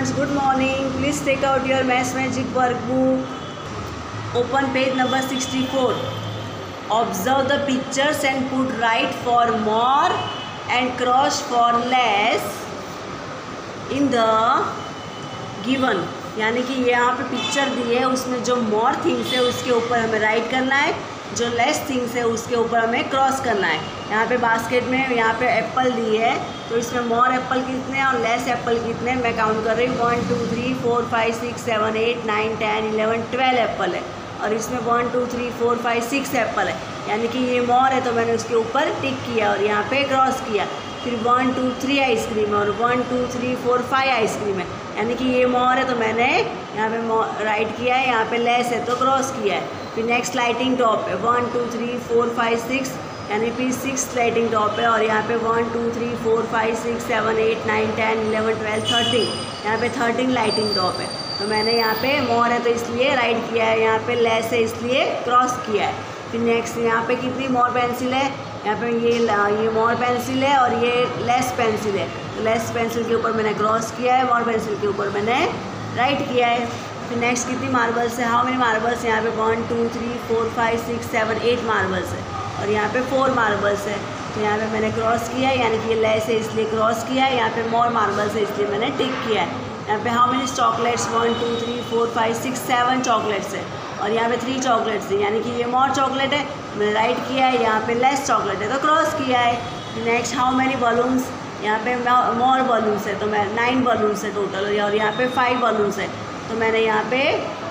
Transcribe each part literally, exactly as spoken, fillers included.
students, good morning. Please take out your Maths Magic workbook. Open page number sixty-four. Observe the pictures and put right for more and cross for less in the given. यानी कि यहाँ पे picture दी है, उसमें जो more things है उसके ऊपर हमें राइट करना है, जो लेस थिंग्स है उसके ऊपर हमें क्रॉस करना है। यहाँ पे बास्केट में यहाँ पे एप्पल दी है, तो इसमें मोर एप्पल कितने हैं और लेस एप्पल कितने हैं मैं काउंट कर रही हूँ। One two three four five six seven eight nine ten eleven twelve apple है, और इसमें one two three four five six apple है, यानी कि ये मोर है तो मैंने उसके ऊपर टिक किया और यहाँ पे क्रॉस किया। फिर वन टू थ्री आइसक्रीम और one two three four five ice cream है, यानी कि ये मोर है तो मैंने यहाँ पे राइट किया है, यहाँ पे लेस है तो क्रॉस किया है। फिर नेक्स्ट लाइटिंग टॉप है, one two three four five six, यानी फिर सिक्स लाइटिंग टॉप है, और यहाँ पे one two three four five six seven eight nine ten eleven twelve thirteen, यहाँ पे थर्टीन लाइटिंग टॉप है, तो मैंने यहाँ पे मोर है तो इसलिए राइट किया है, यहाँ पे लेस है इसलिए क्रॉस किया है। फिर नेक्स्ट यहाँ पे कितनी मोर पेंसिल है, यहाँ पे ये ये मोर पेंसिल है और ये लेस पेंसिल है, तो लेस पेंसिल के ऊपर मैंने क्रॉस किया है, मोर पेंसिल के ऊपर मैंने राइट किया है। फिर नेक्स्ट कितनी मार्बल्स है, हाउ मेनी मार्बल्स, यहाँ पे one two three four five six seven eight marbles है, और यहाँ पे फोर मार्बल्स है, तो यहाँ पे मैंने क्रॉस किया है, यानी कि ये लेस है इसलिए क्रॉस किया है। यहाँ पे मोर मार्बल्स है इसलिए मैंने टिक किया है। यहाँ पे how many chocolates, one two three four five six seven chocolates है, और यहाँ पे थ्री चॉकलेट्स है, यानी कि ये मोर चॉकलेट है, मैंने राइट किया है। यहाँ पे लेस चॉकलेट है तो क्रॉस किया है। नेक्स्ट हाउ मेनी बलून्स, यहाँ पे मोर बलून्स है तो मैं नाइन बलून्स है टोटल, और यहाँ पे फाइव बलून्स है, तो मैंने यहाँ पे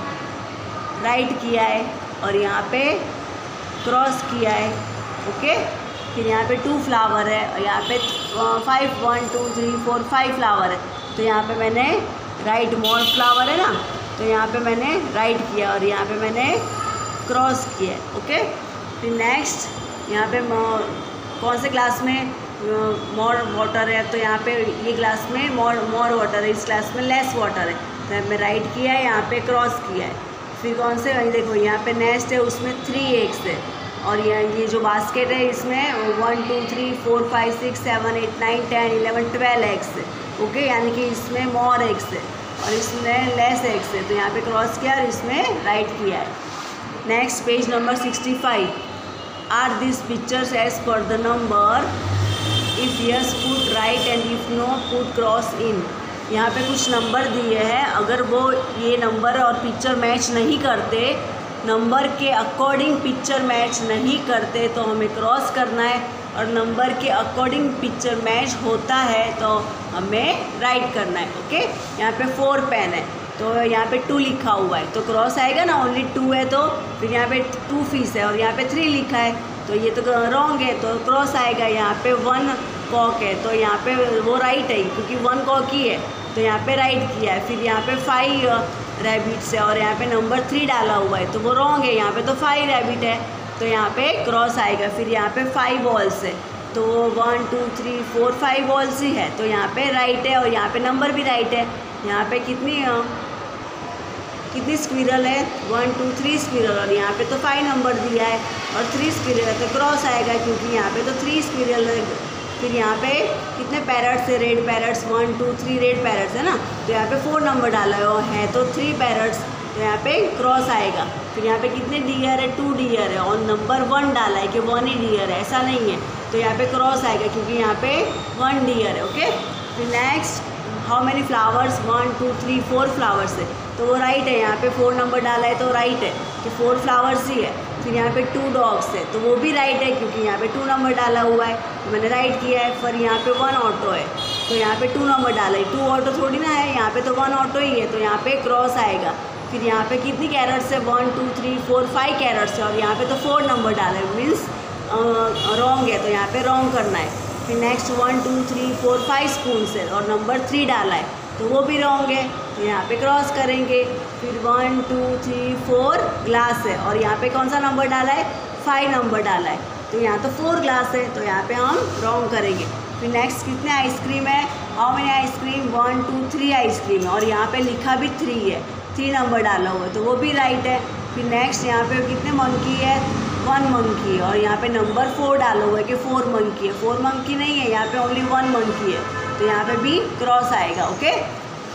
राइट किया है और यहाँ पे क्रॉस किया है। ओके, फिर यहाँ पे टू फ्लावर है और यहाँ पे five one two three four five flower है, तो यहाँ पे मैंने राइट मोर फ्लावर है ना, तो यहाँ पे मैंने राइट किया और यहाँ पे मैंने क्रॉस किया। ओके, फिर नेक्स्ट यहाँ पे कौन से ग्लास में मोर वाटर है, तो यहाँ पे ये ग्लास में मोर मोर वाटर है, इस ग्लास में लेस वाटर है, तो मैं राइट किया है, यहाँ पे क्रॉस किया है। फिर कौन से, देखो यहाँ पे नेक्स्ट है उसमें थ्री एग्स है, और यहाँ ये जो बास्केट है इसमें one two three four five six seven eight nine ten eleven twelve eggs है। ओके, यानी कि इसमें मोर एग्स है और इसमें लेस एग्स है, तो यहाँ पे क्रॉस किया और इसमें राइट किया है। Next page number sixty five. Are this pictures as per the number, if yes put right and if no put cross in. यहाँ पे कुछ नंबर दिए हैं, अगर वो ये नंबर और पिक्चर मैच नहीं करते, नंबर के अकॉर्डिंग पिक्चर मैच नहीं करते तो हमें क्रॉस करना है, और नंबर के अकॉर्डिंग पिक्चर मैच होता है तो हमें राइट करना है। ओके, यहाँ पे फोर पेन है तो यहाँ पे टू लिखा हुआ है तो क्रॉस आएगा ना, ओनली टू है तो। फिर यहाँ पे टू फिश है और यहाँ पे थ्री लिखा है तो ये तो रॉन्ग है तो क्रॉस आएगा। यहाँ पे वन कॉक है तो यहाँ पे वो राइट है क्योंकि वन कॉक ही है, तो यहाँ पे राइट किया है। फिर यहाँ पे फाइव रैबिट्स है और यहाँ पे नंबर थ्री डाला हुआ है तो वो रॉन्ग है, यहाँ पे तो फाइव रैबिट है तो यहाँ पे क्रॉस आएगा। फिर यहाँ पे फाइव बॉल्स है तो one two three four five balls ही है तो यहाँ पे राइट है, और यहाँ पे नंबर भी राइट है। यहाँ पे कितनी कितनी स्क्विरल है, वन टू थ्री स्क्विरल, और यहाँ पे तो फाइव नंबर दिया है और थ्री स्क्विरल है तो क्रॉस आएगा क्योंकि यहाँ पे तो थ्री स्क्विरल है। फिर यहाँ पे कितने पैरट्स है, red parrots, one two three red parrots है ना, तो यहाँ पे फोर नंबर डाला है और है तो थ्री पैरट्स, तो यहाँ पे क्रॉस आएगा। फिर यहाँ पे कितने डियर है, टू डियर है, और नंबर वन डाला है कि वन ही डियर है, ऐसा नहीं है, तो यहाँ पे क्रॉस आएगा क्योंकि यहाँ पे वन डियर है। ओके, फिर next how many flowers, one two three four flowers है तो वो राइट है, यहाँ पे फोर नंबर डाला है तो राइट है कि फोर फ्लावर्स ही है। फिर यहाँ पे टू डॉग्स है तो वो भी राइट है क्योंकि यहाँ पे टू नंबर डाला हुआ है तो मैंने राइट किया है। फिर यहाँ पे वन ऑटो है तो यहाँ पे टू नंबर डाला है, टू ऑटो थोड़ी ना है, यहाँ पे तो वन ऑटो ही है तो यहाँ पे क्रॉस आएगा। फिर यहाँ पे कितनी कैरेट्स है, one two three four five carats है और यहाँ पे तो फोर नंबर डाला है, मीन्स रॉन्ग है तो यहाँ पे रॉन्ग करना है। फिर next one two three four five spoons है और नंबर थ्री डाला है तो वो भी रॉन्ग है तो यहाँ पे क्रॉस करेंगे। फिर one two three four glass है और यहाँ पे कौन सा नंबर डाला है, फाइव नंबर डाला है तो यहाँ तो फोर ग्लास है तो यहाँ पे हम रॉन्ग करेंगे। फिर नेक्स्ट कितने आइसक्रीम है, how many ice cream, one two three ice cream है और यहाँ पे लिखा भी थ्री है, थ्री नंबर डाला हुआ है तो वो भी राइट है। फिर नेक्स्ट यहाँ पे कितने मंकी है, वन मंकी है और यहाँ पे नंबर फोर डाला हुआ है कि फोर मंकी है, फोर मंकी नहीं है, यहाँ पे ओनली वन मंकी है तो यहाँ पे भी क्रॉस आएगा। ओके,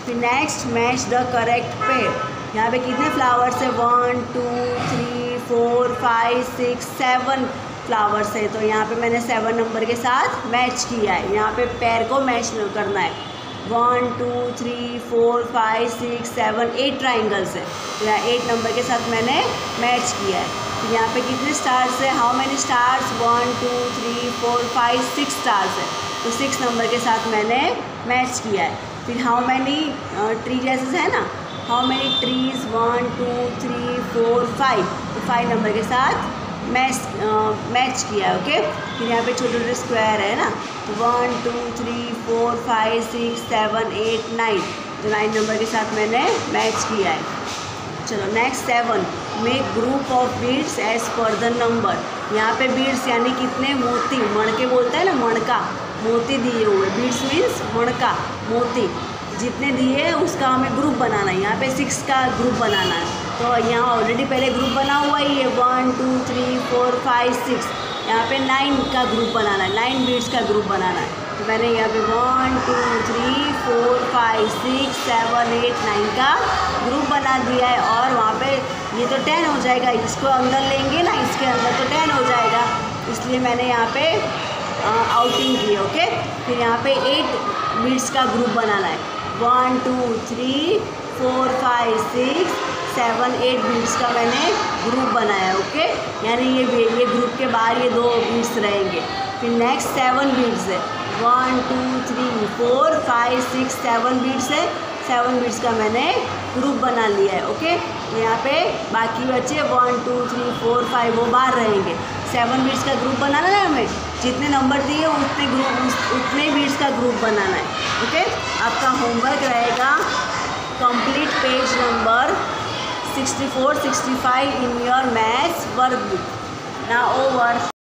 फिर next match the correct pair. यहाँ पे कितने फ्लावर्स है, one two three four five six seven flowers है, तो यहाँ पे मैंने सेवन नंबर के साथ मैच किया है। यहाँ पे पैर को मैच करना है। One two three four five six seven eight triangles है, तो यहाँ एट नंबर के साथ मैंने मैच किया है। तो यहाँ पे कितने स्टार्स है, how many stars, one two three four five six stars है, तो सिक्स नंबर के साथ मैंने मैच किया है। फिर हाउ मैनी ट्री जैसे है ना, how many trees, one two three four five, तो फाइव नंबर के साथ मैच मैच किया है। ओके, फिर यहाँ पे छोटे छोटे स्क्वायर है ना, तो one two three four five six seven eight nine, तो नाइन नंबर के साथ मैंने मैच किया है। चलो next seven, make group of beads as per the number. यहाँ पे बीड्स यानी कितने, मोती, मणके बोलते हैं ना, मणका, मोती दिए हुए, बीड्स मीन्स मणका, मोती, जितने दिए उसका हमें ग्रुप बनाना है। यहाँ पे सिक्स का ग्रुप बनाना है, तो यहाँ ऑलरेडी पहले ग्रुप बना हुआ ही है, one two three four five six, यहाँ पे नाइन का ग्रुप बनाना है, नाइन बीड्स का ग्रुप बनाना है। तो मैंने यहाँ पे one two three four five six seven eight nine का ग्रुप बना दिया है, और वहाँ पे ये तो टेन हो जाएगा, इसको अंदर लेंगे ना, इसके अंदर तो टेन हो जाएगा, इसलिए मैंने यहाँ पे आउटिंग की। ओके, फिर यहाँ पे एट बीड्स का ग्रुप बनाना है, one two three four five six seven eight beads का मैंने ग्रुप बनाया। ओके, यानी ये ये ग्रुप के बाहर ये दो बीड्स रहेंगे। फिर नेक्स्ट सेवन बीड्स है, one two three four five six seven beads है, सेवन बीड्स का मैंने ग्रुप बना लिया है। ओके, तो यहाँ पे बाकी बचे one two three four five, वो बाहर रहेंगे। सेवन बीड्स का ग्रुप बनाना है हमें, जितने नंबर दिए उतने ग्रुप उतने बीड्स का ग्रुप बनाना है। ओके, आपका होमवर्क रहेगा complete page number sixty four sixty five in your maths workbook. Now over.